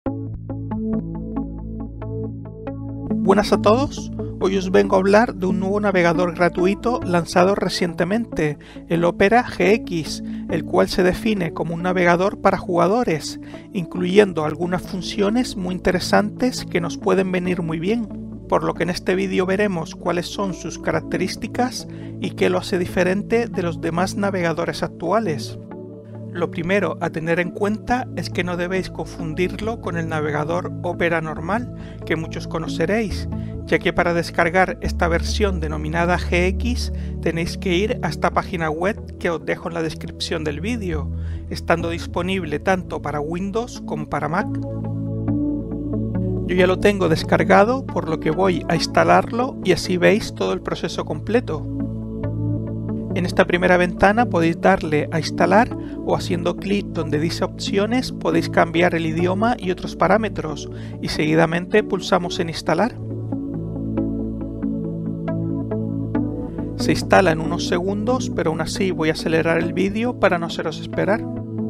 Buenas a todos, hoy os vengo a hablar de un nuevo navegador gratuito lanzado recientemente, el Opera GX, el cual se define como un navegador para jugadores, incluyendo algunas funciones muy interesantes que nos pueden venir muy bien, por lo que en este vídeo veremos cuáles son sus características y qué lo hace diferente de los demás navegadores actuales. Lo primero a tener en cuenta es que no debéis confundirlo con el navegador Opera normal, que muchos conoceréis, ya que para descargar esta versión denominada GX tenéis que ir a esta página web que os dejo en la descripción del vídeo, estando disponible tanto para Windows como para Mac. Yo ya lo tengo descargado, por lo que voy a instalarlo y así veis todo el proceso completo. En esta primera ventana podéis darle a instalar o haciendo clic donde dice opciones podéis cambiar el idioma y otros parámetros y seguidamente pulsamos en instalar. Se instala en unos segundos, pero aún así voy a acelerar el vídeo para no haceros esperar.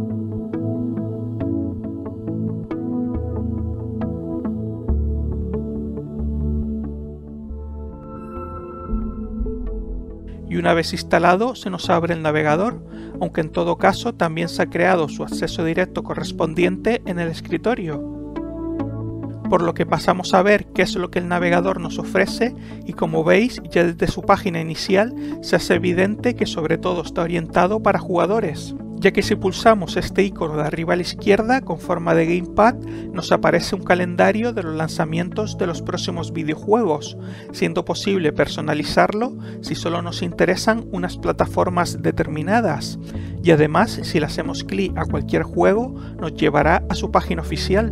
Y una vez instalado se nos abre el navegador, aunque en todo caso también se ha creado su acceso directo correspondiente en el escritorio. Por lo que pasamos a ver qué es lo que el navegador nos ofrece y como veis ya desde su página inicial se hace evidente que sobre todo está orientado para jugadores, ya que si pulsamos este icono de arriba a la izquierda con forma de gamepad nos aparece un calendario de los lanzamientos de los próximos videojuegos, siendo posible personalizarlo si solo nos interesan unas plataformas determinadas, y además si le hacemos clic a cualquier juego nos llevará a su página oficial.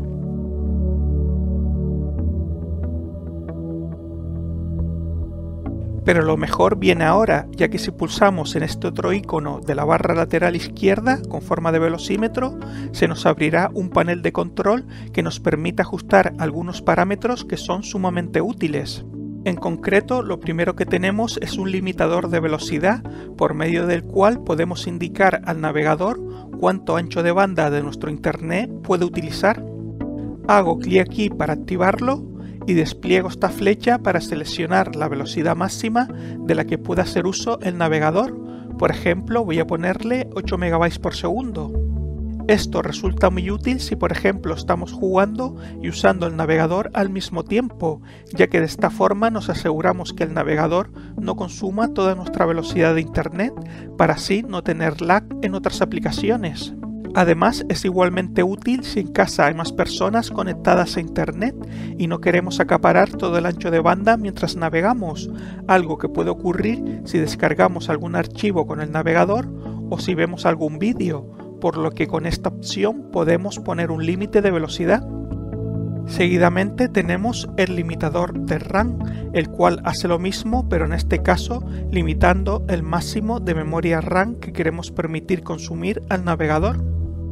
Pero lo mejor viene ahora, ya que si pulsamos en este otro icono de la barra lateral izquierda con forma de velocímetro, se nos abrirá un panel de control que nos permite ajustar algunos parámetros que son sumamente útiles. En concreto, lo primero que tenemos es un limitador de velocidad, por medio del cual podemos indicar al navegador cuánto ancho de banda de nuestro internet puede utilizar. Hago clic aquí para activarlo y despliego esta flecha para seleccionar la velocidad máxima de la que pueda hacer uso el navegador. Por ejemplo, voy a ponerle 8 MB por segundo. Esto resulta muy útil si por ejemplo estamos jugando y usando el navegador al mismo tiempo, ya que de esta forma nos aseguramos que el navegador no consuma toda nuestra velocidad de internet para así no tener lag en otras aplicaciones. Además, es igualmente útil si en casa hay más personas conectadas a internet y no queremos acaparar todo el ancho de banda mientras navegamos, algo que puede ocurrir si descargamos algún archivo con el navegador o si vemos algún vídeo, por lo que con esta opción podemos poner un límite de velocidad. Seguidamente tenemos el limitador de RAM, el cual hace lo mismo, pero en este caso limitando el máximo de memoria RAM que queremos permitir consumir al navegador.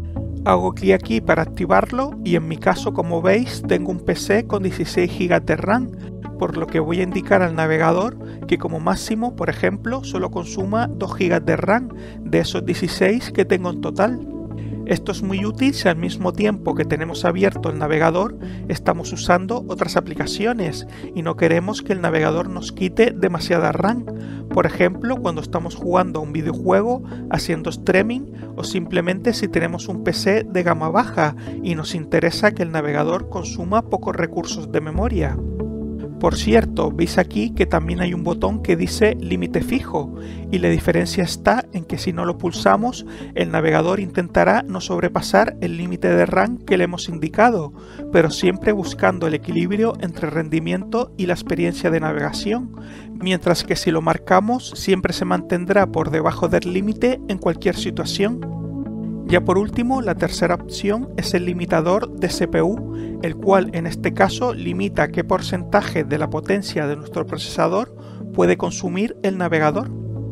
Hago clic aquí para activarlo y en mi caso, como veis, tengo un PC con 16 GB de RAM, por lo que voy a indicar al navegador que como máximo, por ejemplo, solo consuma 2 GB de RAM de esos 16 que tengo en total. Esto es muy útil si al mismo tiempo que tenemos abierto el navegador estamos usando otras aplicaciones y no queremos que el navegador nos quite demasiada RAM, por ejemplo cuando estamos jugando a un videojuego, haciendo streaming o simplemente si tenemos un PC de gama baja y nos interesa que el navegador consuma pocos recursos de memoria. Por cierto, veis aquí que también hay un botón que dice límite fijo y la diferencia está en que si no lo pulsamos el navegador intentará no sobrepasar el límite de RAM que le hemos indicado, pero siempre buscando el equilibrio entre rendimiento y la experiencia de navegación, mientras que si lo marcamos siempre se mantendrá por debajo del límite en cualquier situación. Ya por último, la tercera opción es el limitador de CPU, el cual en este caso limita qué porcentaje de la potencia de nuestro procesador puede consumir el navegador.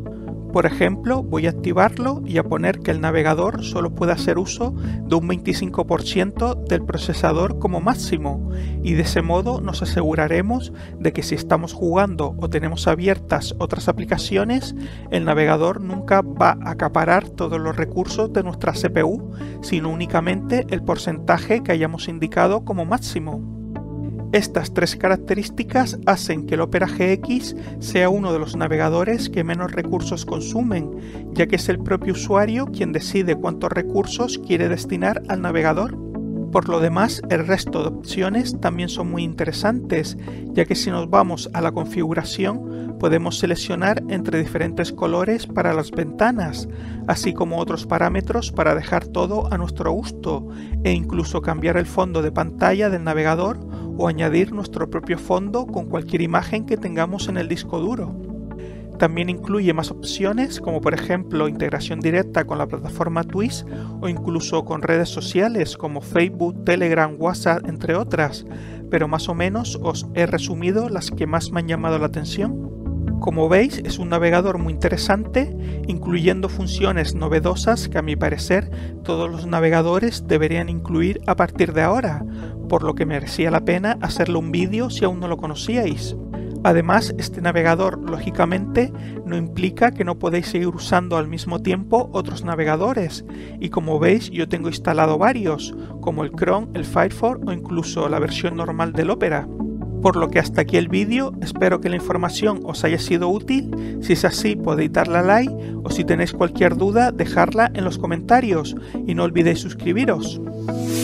Por ejemplo, voy a activarlo y a poner que el navegador solo puede hacer uso de un 25% del procesador como máximo, y de ese modo nos aseguraremos de que si estamos jugando o tenemos abiertas otras aplicaciones, el navegador nunca va a acaparar todos los recursos de nuestra CPU, sino únicamente el porcentaje que hayamos indicado como máximo. Estas tres características hacen que el Opera GX sea uno de los navegadores que menos recursos consumen, ya que es el propio usuario quien decide cuántos recursos quiere destinar al navegador. Por lo demás, el resto de opciones también son muy interesantes, ya que si nos vamos a la configuración, podemos seleccionar entre diferentes colores para las ventanas, así como otros parámetros para dejar todo a nuestro gusto, e incluso cambiar el fondo de pantalla del navegador o añadir nuestro propio fondo con cualquier imagen que tengamos en el disco duro. También incluye más opciones, como por ejemplo integración directa con la plataforma Twitch o incluso con redes sociales como Facebook, Telegram, WhatsApp, entre otras, pero más o menos os he resumido las que más me han llamado la atención. Como veis, es un navegador muy interesante, incluyendo funciones novedosas que a mi parecer todos los navegadores deberían incluir a partir de ahora, por lo que merecía la pena hacerle un vídeo si aún no lo conocíais. Además, este navegador, lógicamente, no implica que no podéis seguir usando al mismo tiempo otros navegadores, y como veis yo tengo instalado varios, como el Chrome, el Firefox o incluso la versión normal del Opera. Por lo que hasta aquí el vídeo, espero que la información os haya sido útil. Si es así, podéis darle a like, o si tenéis cualquier duda, dejarla en los comentarios y no olvidéis suscribiros.